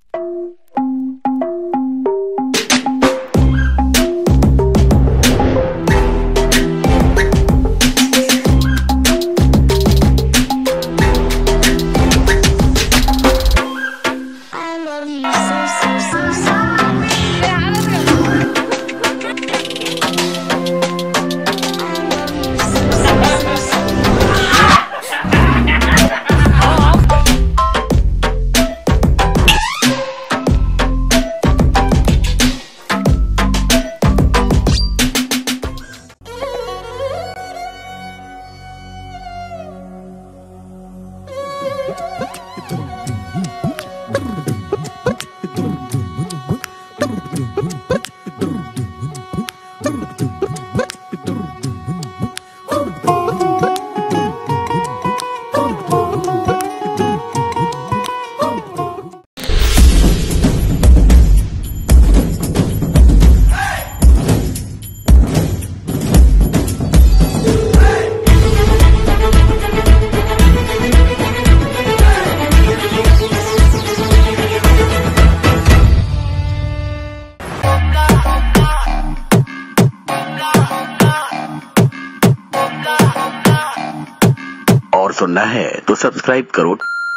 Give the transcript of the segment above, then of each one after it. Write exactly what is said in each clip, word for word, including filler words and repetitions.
और सुनना है तो सब्सक्राइब करो।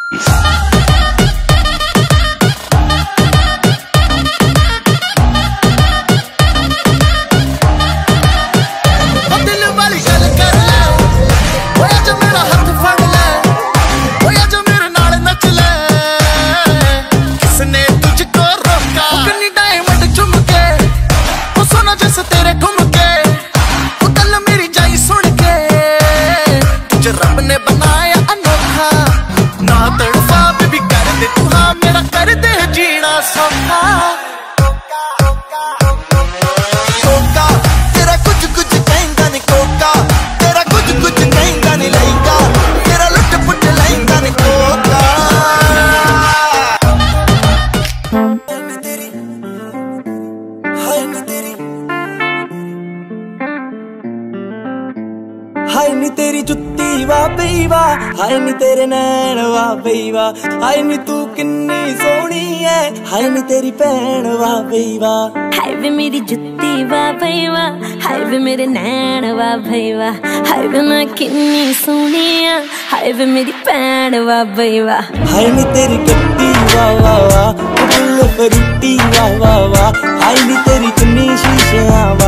हाय नी तेरी जुत्ती वाह बई वाह, हाय नी तेरे नैन वाह बई वाह, हाय नी तू किन्नी सोहनी है, हाय नी तेरी भैन वाह बई वाह। हाय वे मेरी जुत्ती वाह बई वाह, हाय वे मेरे नैन वाह बई वाह, हाय वे मैं किन्नी सोहनी है, हाय वे मेरी भैन वाह बई वाह। हाय नी तेरी गड्डी वाह वाह वाह, फुल फरूटी वाह वाह वाह, हाय नी तेरी किन्नी शीशियां वाह।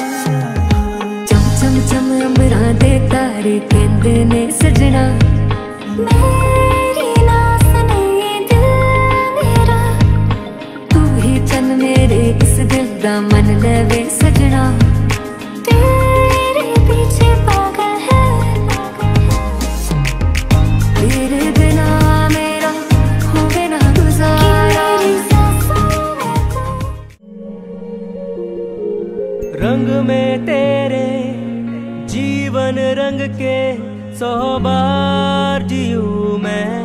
चम चम अंबरा दे तारे कहंदे ने सजना, मेरी नास नहीं दिल मेरा, तू ही चन मेरे इस दिल दा मन लवे सजना, तेरे पीछे पागल है, तेरे बिना मेरा होवे ना गुजारा। रंग में तेरे जीवन रंग के सौ बार जियूं मैं,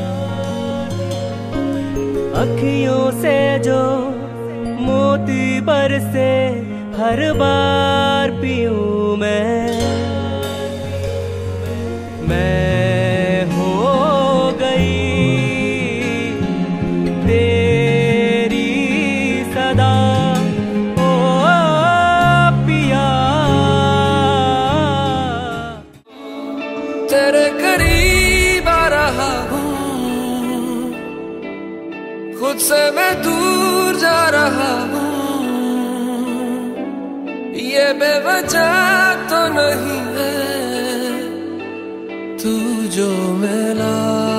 अखियों से जो मोती बरसे हर बार पीऊं मैं। मैं हो गई तेरी सदा ओ पिया, तेरे करीब आ रहा हूँ, खुद से मैं दूर जा रहा हूँ, ये बेवजह तो नहीं है, तू जो मिला